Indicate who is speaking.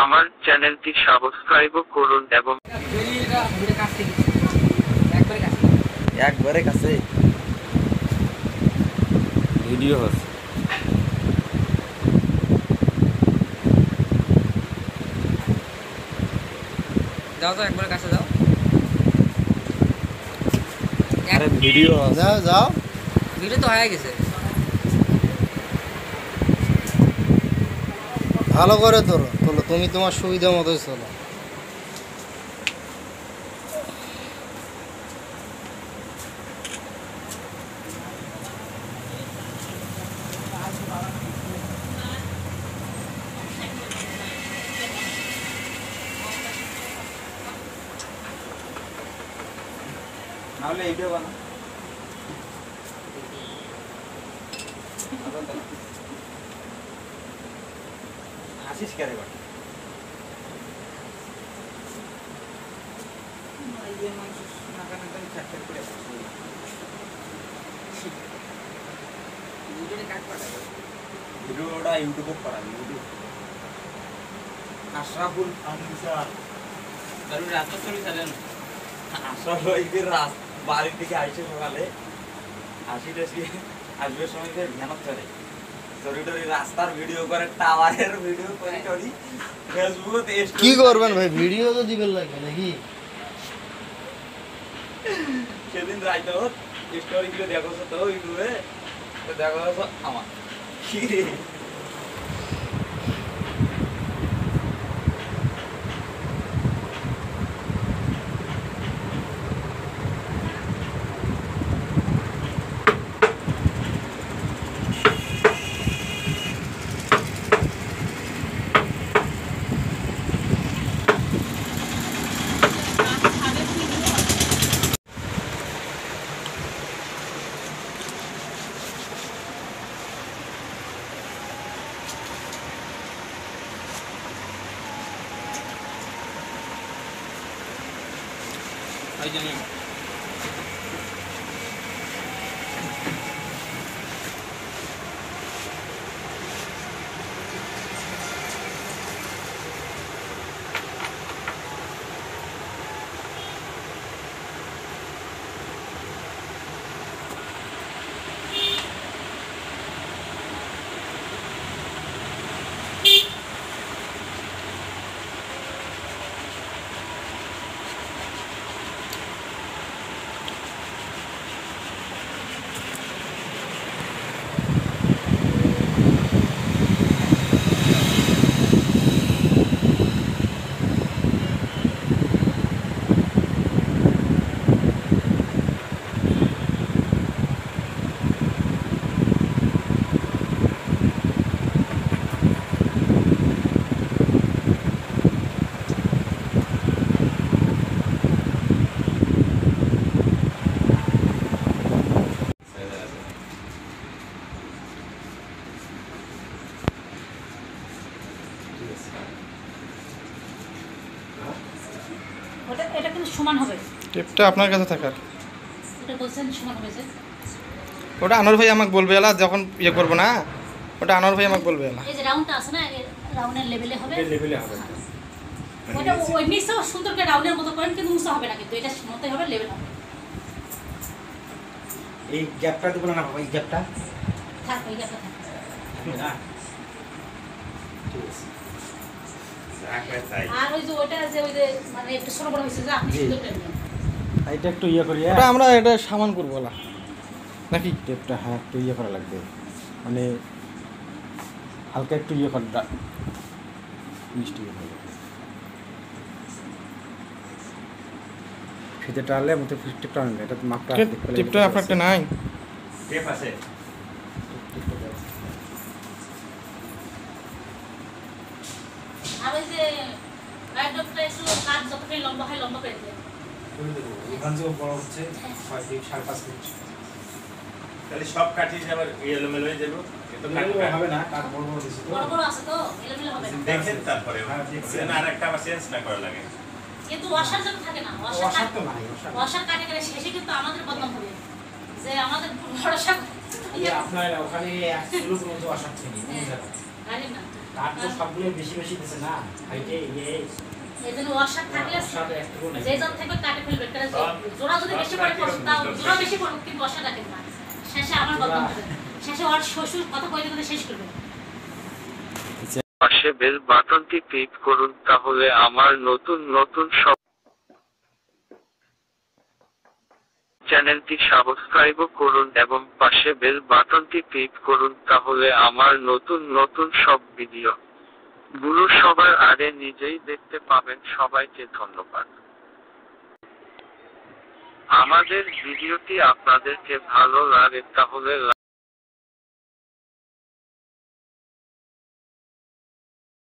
Speaker 1: আমার চ্যানেলটি সাবস্ক্রাইব করুন এবং
Speaker 2: একবারে কাছে ভিডিও হচ্ছে।
Speaker 3: যাও তো একবারে কাছে যাও।
Speaker 2: আরে ভিডিও
Speaker 4: যাও যাও,
Speaker 3: ভিডিও তো হয়ে গেছে।
Speaker 4: ভালো করে তোলো তোলো, তুমি তোমার সুবিধা মতোই চলো।
Speaker 2: নাহলে এই ভিডিও বানা আসিস কে রে বাবা? ভিডিওটা ইউটিউবে করা ইউটিউব আশরাফুল ফাউন্ডেশন
Speaker 3: কারণ রাত চলে চলেন
Speaker 2: আসলে ওইদের বাড়ি থেকে আইসে সকালে আসিতে আসবে সময় মেহনত করে চরি টরি রাস্তার ভিডিও করে টাওয়ারের ভিডিও করে টরি ফেসবুকে
Speaker 4: কি করবেন ভাই, ভিডিও তো দিবেন লাগে নাকি?
Speaker 2: সেদিন রাইতে স্টোরি গুলো দেখো তো ইউটিউবে, তো দেখো আমার কি রে
Speaker 3: ওই জন্য
Speaker 5: এটা কিন্তু সমান হবে।
Speaker 6: টেপটা আপনার কাছে থাকার,
Speaker 5: এটা বলছেন সমান হবে যে
Speaker 6: ওটা আনোয়ার ভাই আমাকে বলবে এলা যখন ইয়ে করবো না, ওটা আনোয়ার ভাই আমাকে বলবে এলা
Speaker 5: এই যে রাউন্ডটা আছে না, এই রাউন্ডের লেভেলে হবে।
Speaker 2: লেভেলে হবে
Speaker 5: ওটা ওই নিচেও সুন্দর করে রাউন্ডের মতো করেন, কিন্তু উঁচা হবে না, কিন্তু এটা মতোই হবে, লেভেল হবে।
Speaker 2: এই গ্যাপটা দেব না বাবা, এই গ্যাপটা
Speaker 5: থাক, ওই গ্যাপটা থাক।
Speaker 2: না
Speaker 5: আর ওই যে ওইটা যে ওই যে মানে একটু ছোট বড় হয়েছে যে আপনি সুন্দর করে নেবেন।
Speaker 2: এটা একটু ইয়ে করি
Speaker 6: ওটা আমরা এটা সামান করবো এলা নাকি?
Speaker 2: টেপটা হ্যাঁ একটু ইয়ে করা লাগবে, মানে হালকা একটু ইয়ে করা মিষ্টি ইয়ে হবে। ফিতে টানলে মতো টেপটা আনবে, এটা মাপটা
Speaker 6: টেপটা আপনার একটা নাই?
Speaker 2: টেপ আছে।
Speaker 5: আর ওই যে গাইডটা একটু কাট যতটা লম্বা হয় লম্বা করে দিবেন।
Speaker 2: এখান থেকে বড় হচ্ছে 6 ফিট 5.5 ফিট।
Speaker 7: তাহলে সব কাটিয়ে আবার এলোমেলো হয়ে যাবে, এটা
Speaker 2: হবে না, কাট বড় বড় দিছে তো।
Speaker 5: বড় বড় আছে তো এলোমেলো হবে না।
Speaker 7: দেখেন তারপরে আর একটা আবার চেঞ্জ না করা লাগে।
Speaker 5: কিন্তু ওয়াশার যেন থাকে না,
Speaker 2: ওয়াশার তো নাই,
Speaker 5: ওয়াশার কাটে গেলে শেষে কিন্তু আমাদের বদনাম হবে যে আমাদের ভরসা
Speaker 2: আপনার ওখানে 1 কিলো পর্যন্ত ওয়াশার থেকে
Speaker 5: গাড়ি না
Speaker 8: কাঠ তো সবগুলো বেশি বেশি দিছে না হাইটে
Speaker 5: এই জন্য ওয়াশার থাকলে
Speaker 8: সাথে একটু নাই
Speaker 5: যে যত থেকে কাটে ফেলবে কারণ জোড়া যদি বেশি পড়ে তাও জোড়া বেশি পড়ে কিন্তু ওয়াশার রাখে না শেষে আমার বদনাম হবে শেষে ওর শ্বশুর কথা কইতে কইতে শেষ করবে
Speaker 1: পাশে বেল বাটনটি ক্লিক করুন তাহলে আমার নতুন নতুন সব চ্যানেলটি সাবস্ক্রাইব করুন এবং পাশে বেল বাটনটি ক্লিক করুন তাহলে আমার নতুন নতুন সব ভিডিও গুলো সবার আগে নিজেই দেখতে পাবেন। সবাইকে ধন্যবাদ। আমাদের ভিডিওটি আপনাদেরকে ভালো লাগে তাহলে